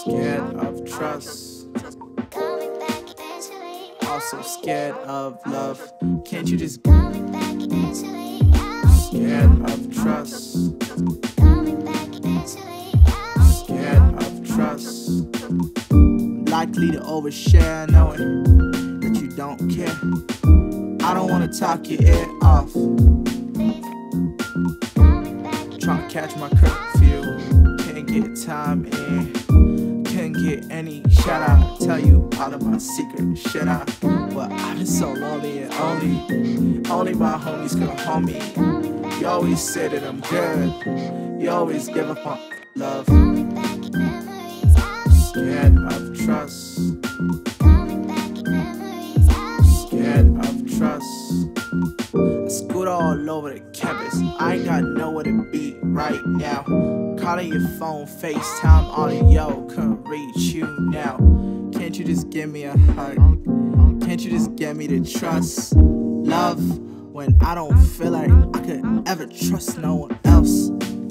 Scared of trust, also scared of love. Can't you just scared of trust, scared of trust. Likely to overshare, knowing that you don't care. I don't wanna talk your ear off. Trying to catch my curfew, can't get time in, can't get any shout out. Tell you all of my secrets, should I? But I've been so lonely and only my homies could hold me. You always say that I'm good, you always give up on love. Scared of trust, scared of trust. I scoot all over the campus, I ain't got nowhere to be right now. Calling your phone, FaceTime, all of yo couldn't reach you now. Can't you just give me a hug? Can't you just get me to trust love when I don't feel like I could ever trust no one else?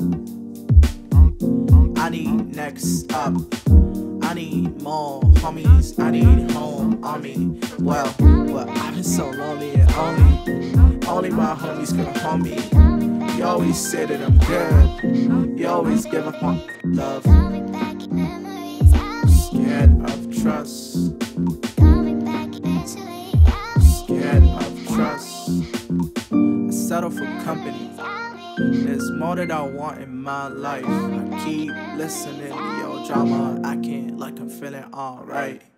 I need next up, I need more homies, I need home on me. Well, I've been so lonely and only my homies could hold me. You always say that I'm good, you always give up on love. Scared of trust, scared of trust. I settle for company, there's more that I want in my life. I keep listening to your drama, I can't like I'm feeling alright.